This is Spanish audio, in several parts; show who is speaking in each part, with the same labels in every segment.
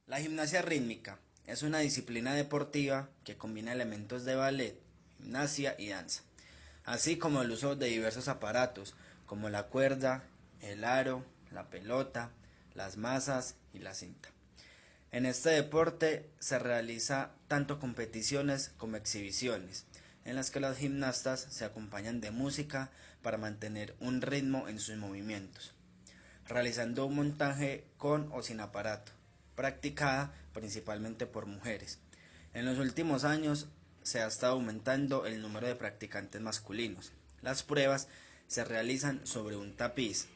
Speaker 1: La gimnasia rítmica es una disciplina deportiva que combina elementos de ballet, gimnasia y danza, así como el uso de diversos aparatos como la cuerda, el aro, la pelota, las masas y la cinta. En este deporte se realiza tanto competiciones como exhibiciones, en las que los gimnastas se acompañan de música para mantener un ritmo en sus movimientos, realizando un montaje con o sin aparato, practicada principalmente por mujeres. En los últimos años se ha estado aumentando el número de practicantes masculinos. Las pruebas se realizan sobre un tapiz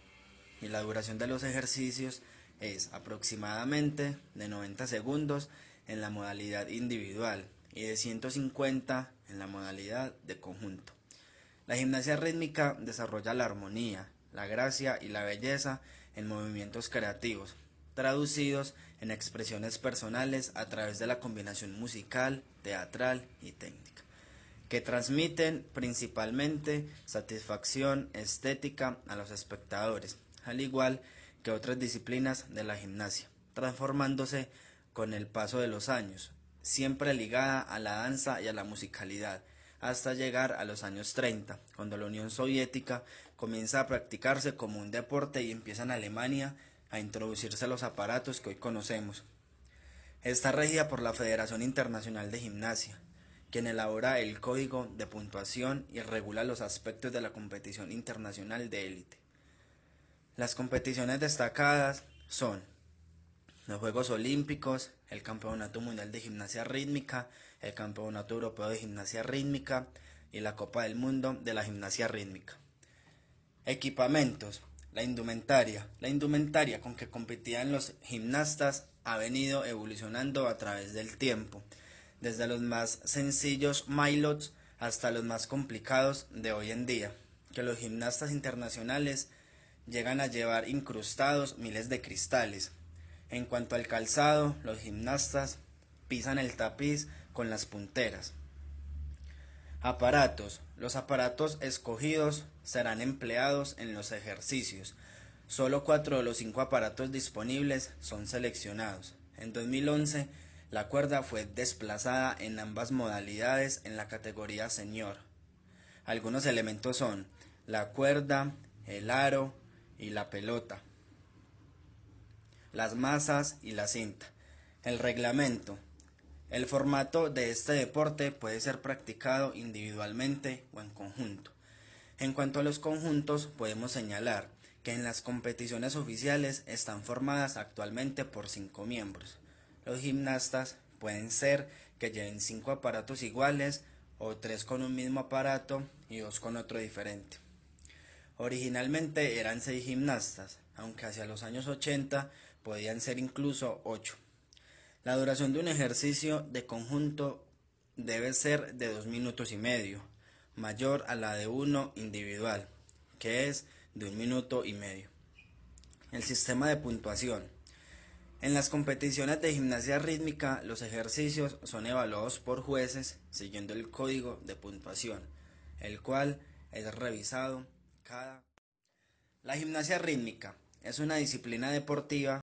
Speaker 1: y la duración de los ejercicios es aproximadamente de 90 segundos en la modalidad individual y de 150 en la modalidad de conjunto. La gimnasia rítmica desarrolla la armonía, la gracia y la belleza en movimientos creativos, traducidos en expresiones personales a través de la combinación musical, teatral y técnica, que transmiten principalmente satisfacción estética a los espectadores, al igual que otras disciplinas de la gimnasia, transformándose con el paso de los años, siempre ligada a la danza y a la musicalidad, hasta llegar a los años 30, cuando la Unión Soviética comienza a practicarse como un deporte y empieza en Alemania a introducirse los aparatos que hoy conocemos. Está regida por la Federación Internacional de Gimnasia, quien elabora el código de puntuación y regula los aspectos de la competición internacional de élite. Las competiciones destacadas son los Juegos Olímpicos, el Campeonato Mundial de Gimnasia Rítmica, el Campeonato Europeo de Gimnasia Rítmica y la Copa del Mundo de la Gimnasia Rítmica. Equipamientos. La indumentaria. La indumentaria con que competían los gimnastas ha venido evolucionando a través del tiempo, desde los más sencillos mailots hasta los más complicados de hoy en día, que los gimnastas internacionales llegan a llevar incrustados miles de cristales. En cuanto al calzado, los gimnastas pisan el tapiz con las punteras. Aparatos. Los aparatos escogidos serán empleados en los ejercicios. Solo 4 de los 5 aparatos disponibles son seleccionados. En 2011, la cuerda fue desplazada en ambas modalidades en la categoría senior. Algunos elementos son la cuerda, el aro y la pelota, las masas y la cinta. El reglamento. El formato de este deporte puede ser practicado individualmente o en conjunto. En cuanto a los conjuntos, podemos señalar que en las competiciones oficiales están formadas actualmente por 5 miembros. Los gimnastas pueden ser que lleven 5 aparatos iguales o 3 con un mismo aparato y 2 con otro diferente. Originalmente eran 6 gimnastas, aunque hacia los años 80 podían ser incluso 8. La duración de un ejercicio de conjunto debe ser de 2 minutos y medio, mayor a la de uno individual, que es de 1 minuto y medio. El sistema de puntuación. En las competiciones de gimnasia rítmica, los ejercicios son evaluados por jueces siguiendo el código de puntuación, el cual es revisado cada... La gimnasia rítmica es una disciplina deportiva